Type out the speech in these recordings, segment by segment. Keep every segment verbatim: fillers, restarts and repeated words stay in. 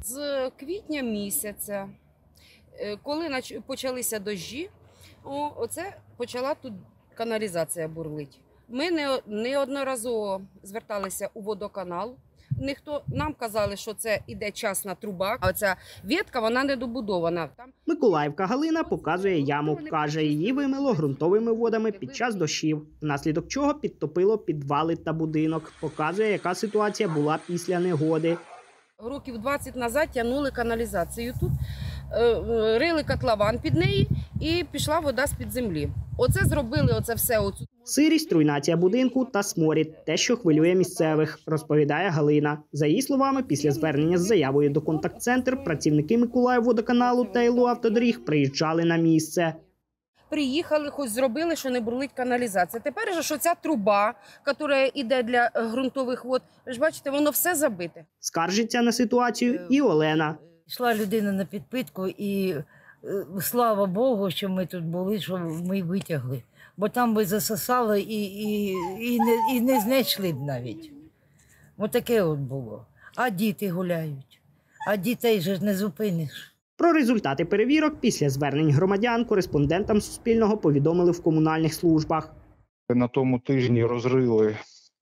З квітня місяця, коли почалися дощі, оце почала тут каналізація бурлить. Ми неодноразово зверталися у водоканал. Ніхто нам казали, що це іде частна труба, а ця ветка, вона недобудована. Там... Миколаївка Галина показує яму. Каже, її вимило ґрунтовими водами під час дощів, внаслідок чого підтопило підвали та будинок. Показує, яка ситуація була після негоди. Років двадцять назад тягнули каналізацію тут, рили котлован під неї і пішла вода з-під землі. Оце зробили, оце все. Оцю... Сирість, руйнація будинку та сморід – те, що хвилює місцевих, розповідає Галина. За її словами, після звернення з заявою до контакт-центру працівники Миколаївводоканалу та ел у автодоріг приїжджали на місце. Приїхали, хоч зробили, що не бурлить каналізація. Тепер же, що ця труба, яка йде для ґрунтових вод, ви ж бачите, воно все забите. Скаржиться на ситуацію і Олена. Йшла людина на підпитку і слава Богу, що ми тут були, що ми витягли. Бо там би засосало і, і, і, не, і не знайшли б навіть. Ось таке от було. А діти гуляють, а дітей же ж не зупиниш. Про результати перевірок після звернень громадян кореспондентам Суспільного повідомили в комунальних службах. На тому тижні розрили,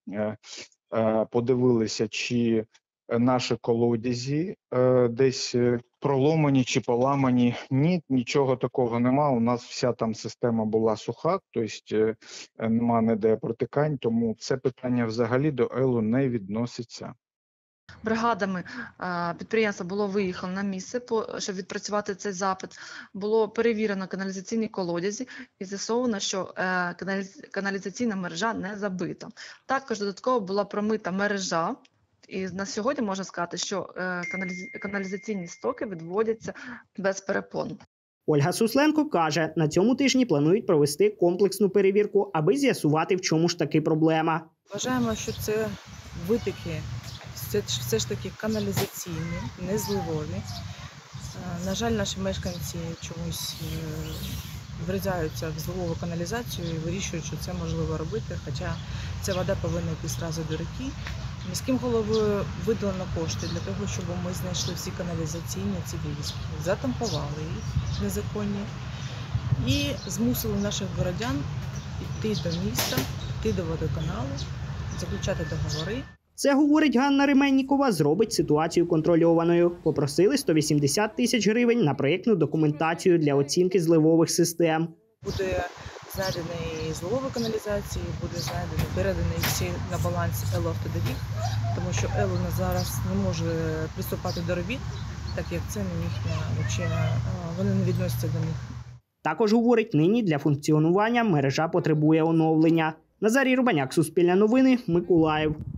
подивилися, чи наші колодязі десь проломані чи поламані. Ні, нічого такого нема. У нас вся там система була суха, тобто нема ніде протикань, тому це питання взагалі до ел у не відноситься. Бригадами підприємства було виїхано на місце, щоб відпрацювати цей запит. Було перевірено каналізаційні колодязі і з'ясовано, що каналізаційна мережа не забита. Також додатково була промита мережа. І на сьогодні можна сказати, що каналізаційні стоки відводяться без перепон. Ольга Сусленко каже, на цьому тижні планують провести комплексну перевірку, аби з'ясувати, в чому ж таки проблема. Вважаємо, що це витоки це все ж таки каналізаційні, не зливові. На жаль, наші мешканці чомусь врізаються в зливову каналізацію і вирішують, що це можливо робити, хоча ця вода повинна йти одразу до ріки. Міським головою виділено кошти для того, щоб ми знайшли всі каналізаційні ці вивіски, затампували їх незаконні і змусили наших городян йти до міста, йти до водоканалу, заключати договори. Це, говорить Ганна Ременнікова, зробить ситуацію контрольованою. Попросили сто вісімдесят тисяч гривень на проєктну документацію для оцінки зливових систем. Буде знайдений зливові каналізації, буде знайдений, переданий всі на баланс ел у автодоріг, тому що ел у зараз не може приступати до робіт, так як це не їхня, вони не відносяться до них. Також, говорить, нині для функціонування мережа потребує оновлення. Назарій Рубаняк, Суспільне новини, Миколаїв.